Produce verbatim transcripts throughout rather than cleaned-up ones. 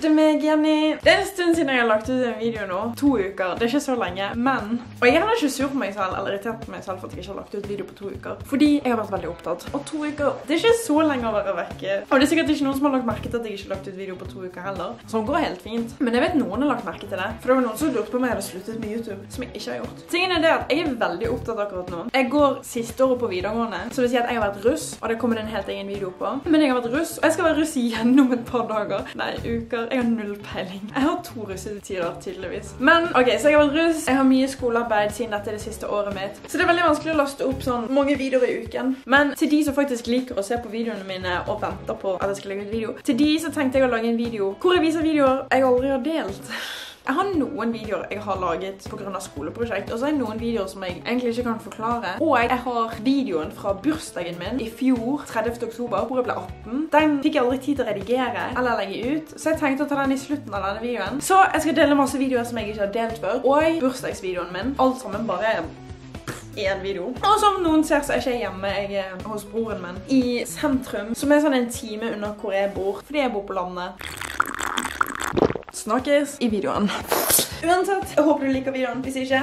Det er meg, Jenny. Det er en stund siden jeg har lagt ut en video nå. To uker. Det er ikke så lenge, men... Og jeg er heller ikke sur på meg selv, eller irritert på meg selv for at jeg ikke har lagt ut video på to uker. Fordi jeg har vært veldig opptatt. Og to uker, det er ikke så lenge å være vekke. Og det er sikkert ikke noen som har lagt merke til at jeg ikke har lagt ut video på to uker heller. Som går helt fint. Men jeg vet noen har lagt merke til det. For det var noen som lurte på om jeg hadde sluttet med YouTube, som jeg ikke har gjort. Tingen er det at jeg er veldig opptatt akkurat nå. Jeg går siste året på videregående, så det vil si at jeg har vært russ, og det kommer en helt egen video på. Men jeg har vært russ, og jeg skal være russ gjennom et par dager. Nei, uker. Jeg har null peiling. Jeg har to russetider, tydeligvis. Men, ok, så jeg har vært russ. Jeg har mye skolearbeid siden dette er det siste året mitt. Så det er veldig vanskelig å laste opp sånn mange videoer i uken. Men til de som faktisk liker å se på videoene mine og venter på at jeg skal legge ut video, til de så tenkte jeg å lage en video hvor jeg viser videoer jeg aldri har delt. Jeg har noen videoer jeg har laget på grunn av skoleprosjekt, og så er det noen videoer som jeg egentlig ikke kan forklare. Og jeg har videoen fra bursdagen min i fjor, tredivte oktober, hvor jeg ble atten. Den fikk jeg aldri tid til å redigere eller legge ut, så jeg tenkte å ta den i slutten av denne videoen. Så jeg skal dele masse videoer som jeg ikke har delt før, og bursdagsvideoen min. Alt sammen bare en video. Og som noen ser, så er ikke jeg hjemme. Jeg er hos broren min i sentrum, som er sånn en time under hvor jeg bor, fordi jeg bor på landet. Snakkes i videoen. Uansett, jeg håper du liker videoen. Hvis ikke,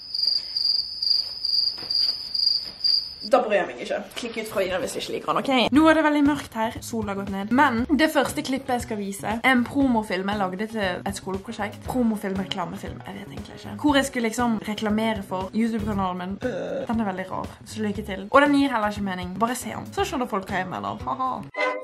da bryr jeg meg ikke. Klikk ut fra videoen hvis du ikke liker den, ok? Nå er det veldig mørkt her. Solen har gått ned. Men det første klippet jeg skal vise er en promofilm jeg lagde til et skoleprosjekt. Promofilm, reklamefilm, jeg vet egentlig ikke. Hvor jeg skulle liksom reklamere for YouTube-kanalen min. Den er veldig rar, så lykke til. Og den gir heller ikke mening. Bare se den, så skjønner folk hva jeg mener. Haha.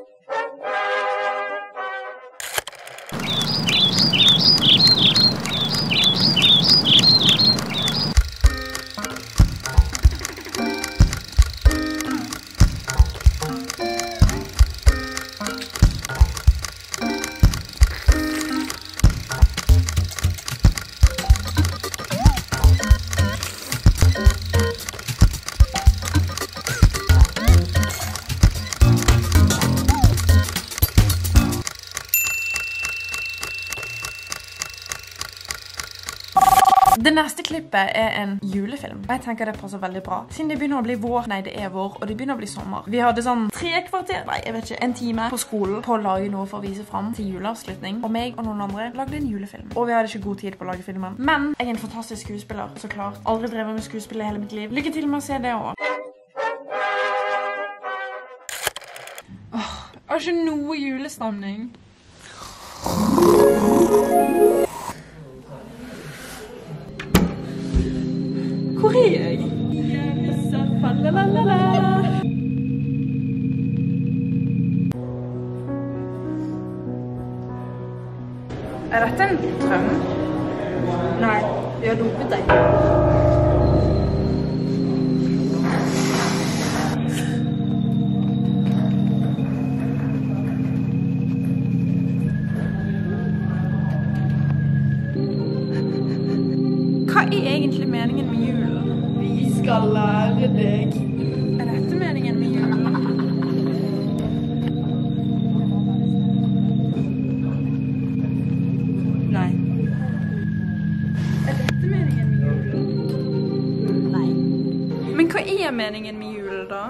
Det neste klippet er en julefilm. Jeg tenker det passer veldig bra. Siden det begynner å bli vår, nei det er vår, og det begynner å bli sommer. Vi hadde sånn tre kvarter, nei jeg vet ikke, en time på skolen på å lage noe for å vise frem til juleavslutning. Og meg og noen andre lagde en julefilm. Og vi hadde ikke god tid på å lage filmen. Men jeg er en fantastisk skuespiller, så klart. Aldri drevet med skuespill i hele mitt liv. Lykke til med å se det også. Åh, jeg har ikke noe julestemning. Hvor er jeg? Er dette en drøm? Nei, vi har dopet deg. Hva er egentlig meningen med julen? Vi skal lære deg. Er dette meningen med julen? Nei. Er dette meningen med julen? Nei. Men hva er meningen med julen da?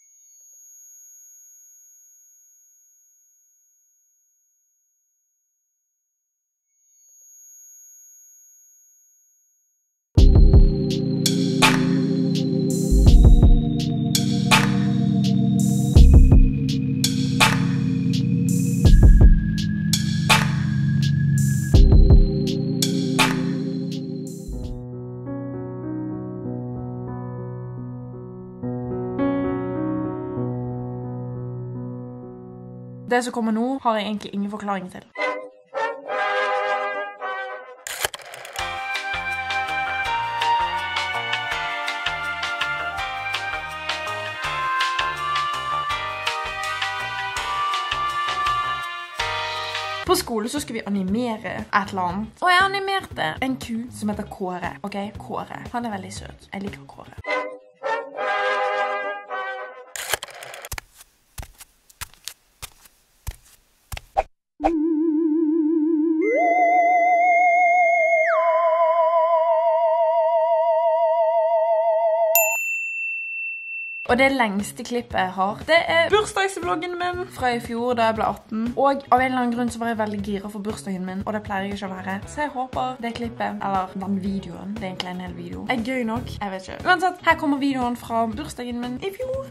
Det som kommer nå, har jeg egentlig ingen forklaring til. På skole så skulle vi animere et eller annet. Og jeg animerte en ku som heter Kåre. Ok, Kåre. Han er veldig søt. Jeg liker Kåre. Og Og det lengste klippet jeg har, det er bursdagsvloggen min fra i fjor da jeg ble atten. Og av en eller annen grunn så var jeg veldig gira for bursdagen min, og det pleier jeg ikke å være. Så jeg håper det klippet, eller den videoen, det er egentlig en hel video, er gøy nok. Jeg vet ikke. Uansett, her kommer videoen fra bursdagen min i fjor.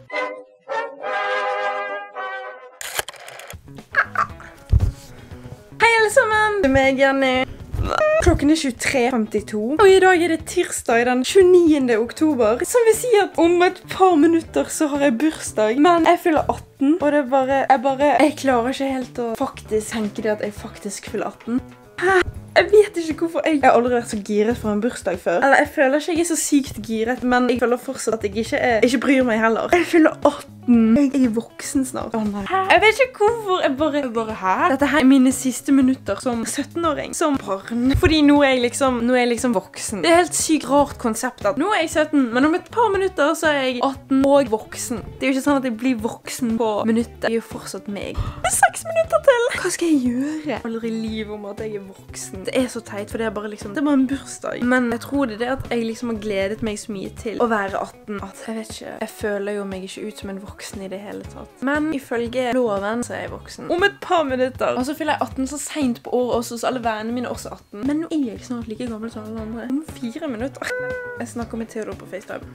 Hei alle sammen! Det er meg, Jenny. Klokken er tjuetre femtito, og i dag er det tirsdag den tjueniende oktober, som vil si at om et par minutter så har jeg bursdag, men jeg fyller atten, og det er bare, jeg bare, jeg klarer ikke helt å faktisk tenke det at jeg faktisk fyller atten. Hæ? Jeg vet ikke hvorfor jeg... Jeg har aldri vært så giret for en bursdag før. Eller jeg føler ikke jeg er så sykt giret, men jeg føler fortsatt at jeg ikke, er, ikke bryr meg heller. Jeg fyller atten. Jeg er voksen snart. Å nei. Jeg vet ikke hvorfor jeg bare... Jeg bare her. Dette her er mine siste minutter som syttenåring. Som barn. Fordi nå er jeg liksom... Nå er jeg liksom voksen. Det er helt sykt rart konsept at nå er jeg sytten, men om et par minutter så er jeg atten og voksen. Det er jo ikke sånn at jeg blir voksen på minutter. Jeg er jo fortsatt meg. Det er seks minutter til. Hva skal jeg gjøre? Aldri i livet om at jeg er voksen. Det er så teit, for det er bare liksom, det er bare en bursdag. Men jeg tror det er det at jeg liksom har gledet meg så mye til å være atten, at jeg vet ikke, jeg føler jo meg ikke ut som en voksen i det hele tatt. Men ifølge loven så er jeg voksen. Om et par minutter. Og så fyller jeg atten så sent på året også, så alle vennene mine er også atten. Men nå er jeg snart like gammel som alle andre. Om fire minutter. Jeg snakker med Theodor på FaceTime.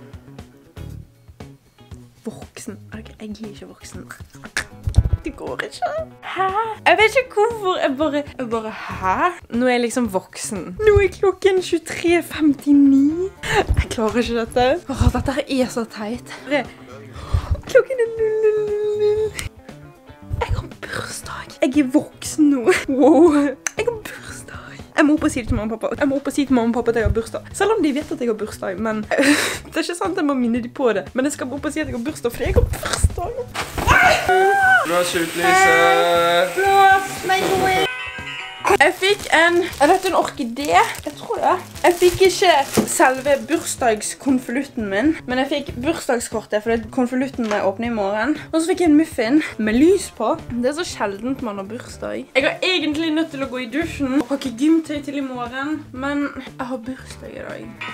Voksen. Ok, jeg er ikke voksen. Det går ikke. Hæ? Jeg vet ikke hvorfor. Jeg bare... Jeg bare, hæ? Nå er jeg liksom voksen. Nå er klokken tjuetre femtini. Jeg klarer ikke dette. Åh, dette her er så teit. Klokken er null null null. Jeg har bursdag. Jeg er voksen nå. Wow. Jeg har bursdag. Jeg må opp og si det til mamma og pappa. Jeg må opp og si til mamma og pappa at jeg har bursdag. Selv om de vet at jeg har bursdag, men... Det er ikke sant jeg må minne de på det. Men jeg skal opp og si at jeg har bursdag, fordi jeg har bursdag. Blås ut lyset. Blås meg noe. Jeg fikk en, er dette en orkidé? Jeg tror det. Jeg fikk ikke selve bursdagskonvolutten min, men jeg fikk bursdagskortet, for konvolutten må jeg åpne i morgen. Og så fikk jeg en muffin med lys på. Det er så sjeldent man har bursdag. Jeg er egentlig nødt til å gå i dusjen og pakke gymtøy til i morgen, men jeg har bursdag i dag.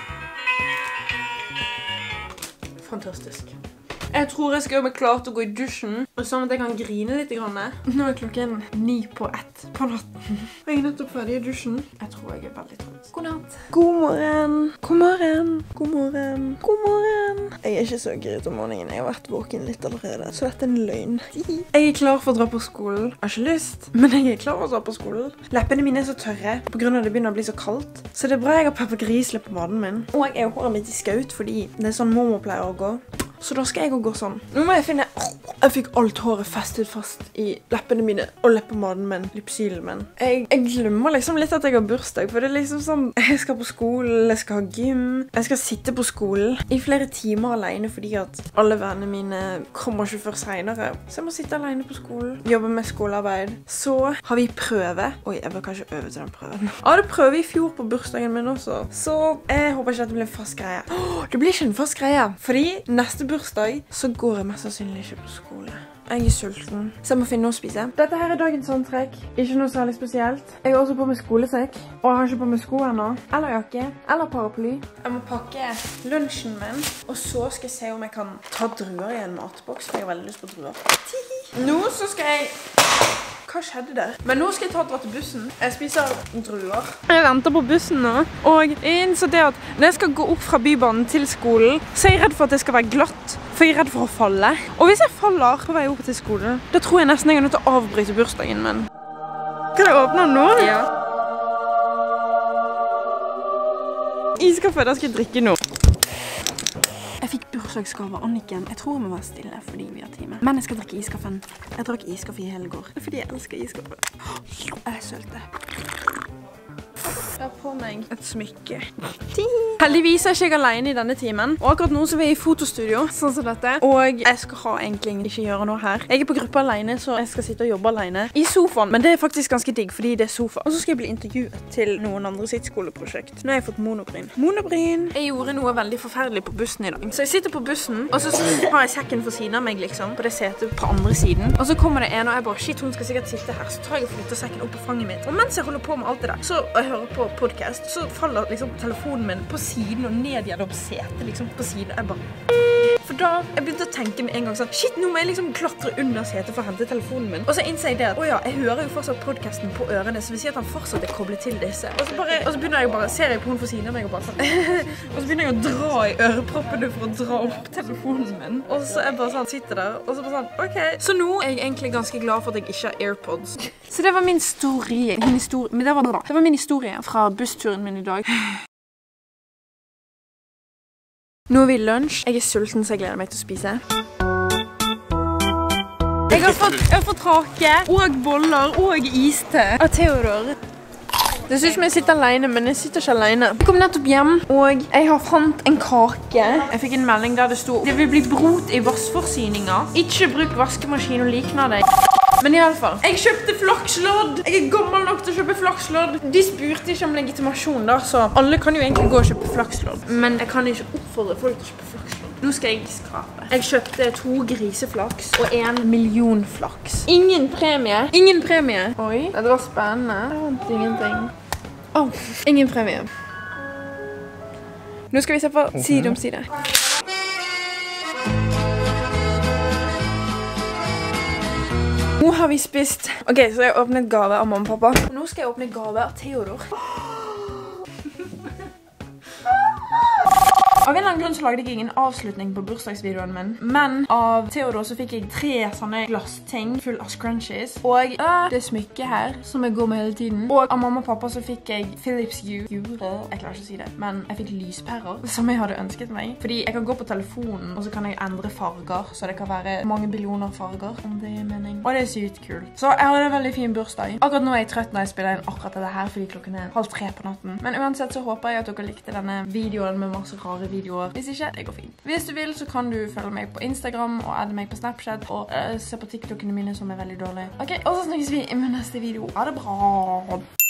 Fantastisk. Jeg tror jeg skal gjøre meg klar til å gå i dusjen, sånn at jeg kan grine litt grann. Nå er klokken ni på ett på natten. Og jeg er nettopp ferdig i dusjen. Jeg tror jeg er veldig trøtt. God natt. God morgen. God morgen. God morgen. God morgen. Jeg er ikke så giret om morgenen. Jeg har vært våken litt allerede, så dette er en løgn. Jeg er klar for å dra på skolen. Jeg har ikke lyst, men jeg er klar for å dra på skolen. Leppene mine er så tørre, på grunn av at det begynner å bli så kaldt. Så det er bra jeg har Peppa Gris-leppebaden min. Og jeg har håret mitt i skaut, fordi det er sånn mormor pleier å gå. Så da skal jeg gå sånn. Nå må jeg finne... Jeg fikk alt håret festet fast i leppene mine og leppemaden min, lipsylen min. Jeg, jeg glemmer liksom litt at jeg har bursdag, for det er liksom sånn... Jeg skal på skolen, jeg skal ha gym, jeg skal sitte på skolen i flere timer alene fordi at alle vennene mine kommer ikke før senere. Så jeg må sitte alene på skolen, jobbe med skolearbeid. Så har vi prøve. Oi, jeg bør kanskje øve til den prøven. Jeg hadde prøve i fjor på bursdagen min også, så jeg håper ikke at det blir en fast greie. Åh, det blir ikke en fast greie, fordi neste bursdag så går jeg mest sannsynlig ikke på skole. Jeg er sulten, så jeg må finne noe å spise. Dette her er dagens antrekk. Ikke noe særlig spesielt. Jeg har også på med skolesekk, og jeg har ikke på med sko ennå. Eller jakke, eller paraply. Jeg må pakke lunsjen min, og så skal jeg se om jeg kan ta druer i en matboks, for jeg har veldig lyst på druer. Nå så skal jeg... Hva skjedde der? Men nå skal jeg ta dra til bussen. Jeg spiser druer. Jeg venter på bussen nå, og jeg innså det at når jeg skal gå opp fra bybanen til skolen, så er jeg redd for at det skal være glatt, for jeg er redd for å falle. Og hvis jeg faller på vei opp til skolen, da tror jeg nesten jeg er nødt til å avbryte bursdagen min. Kan jeg åpne den nå? Ja. Iskaffe, da skal jeg drikke nå. Jeg fikk bursdagsgave av Anniken. Jeg tror jeg må være stille fordi vi har time. Men jeg skal drikke iskaffen. Jeg drakk iskaffe i hele går. Det er fordi jeg elsker iskaffe. Jeg er sølte. Jeg har på meg et smykke. Heldigvis er ikke jeg alene i denne timen. Og akkurat nå så er vi i fotostudio, sånn som dette. Og jeg skal ha egentlig ikke gjøre noe her. Jeg er på gruppe alene, så jeg skal sitte og jobbe alene i sofaen. Men det er faktisk ganske digg, fordi det er sofa. Og så skal jeg bli intervjuet til noen andre sitt skoleprosjekt. Nå har jeg fått monobryn. Monobryn! Jeg gjorde noe veldig forferdelig på bussen i dag. Så jeg sitter på bussen, og så har jeg sekken for siden av meg, liksom, på det setet på andre siden. Og så kommer det en, og jeg bare, shit, hun skal sikkert sitte her. Så tar jeg og flytter sekken opp på fanget mitt. Og mens jeg holder på med alt det der, så jeg hører på podcast, så faller liksom telefonen min på siden og ned gjennom setet, liksom på siden. Jeg bare... For da jeg begynte å tenke med en gang sånn, shit, nå må jeg liksom klatre under setet for å hente telefonen min. Og så innser jeg det at, åja, jeg hører jo fortsatt podcasten på ørene, så vi sier at han fortsatt er koblet til disse. Og så, bare, og så begynner jeg bare, ser jeg på hun for siden av meg og bare sånn, og så begynner jeg å dra i øreproppene for å dra opp telefonen min. Og så er jeg bare sånn, sitter der, og så bare sånn, ok. Så nå er jeg egentlig ganske glad for at jeg ikke har AirPods. Så det var min historie, min historie, men det var bra. Det var min historie fra bussturen min i dag. Nå er vi i lunsj. Jeg er sulten, så jeg gleder meg til å spise. Jeg har fått, jeg har fått rake, og boller, og iste av Theodor. Det synes som jeg sitter alene, men jeg sitter ikke alene. Jeg kom nettopp hjem, og jeg har fant en kake. Jeg fikk en melding der det stod, det vil bli brot i vassforsyninger. Ikke bruk vaskemaskin og liknende. Men i alle fall, jeg kjøpte flakslodd. Jeg er gammel nok til å kjøpe flakslodd. De spurte ikke om legitimasjon da, så alle kan jo egentlig gå og kjøpe flakslodd. Men jeg kan ikke oppfordre folk til å kjøpe flakslodd. Nå skal jeg skrape. Jeg kjøpte to griseflaks og en million flaks. Ingen premie. Ingen premie. Oi, det var spennende. Jeg vant ingenting. Åh, oh, ingen premie. Nå skal vi se på side om side. Nå har vi spist. Ok, så jeg har åpnet gave av mamma og pappa. Nå skal jeg åpne gave av Theodor. Av en eller annen grunn så lagde jeg ingen avslutning på bursdagsvideoen min, men av Theodor så fikk jeg tre sånne glassting full av scrunchies, og øh, det smykket her, som jeg går med hele tiden. Og av mamma og pappa så fikk jeg Philips Hue, jeg klarer ikke å si det, men jeg fikk lyspærer, som jeg hadde ønsket meg. Fordi jeg kan gå på telefonen, og så kan jeg endre farger, så det kan være mange billioner farger, om det er mening. Og det er sykt kult. Så jeg hadde en veldig fin bursdag. Akkurat nå er jeg trøtt når jeg spiller inn akkurat dette her, fordi klokken er halv tre på natten. Men uansett så håper jeg at dere likte denne videoen med masse rare videoer. Videoer. Hvis ikke, det går fint. Hvis du vil, så kan du følge meg på Instagram og adde meg på Snapchat og uh, se på TikTokene mine som er veldig dårlige. Ok, og så snakkes vi i min neste video. Ha det bra!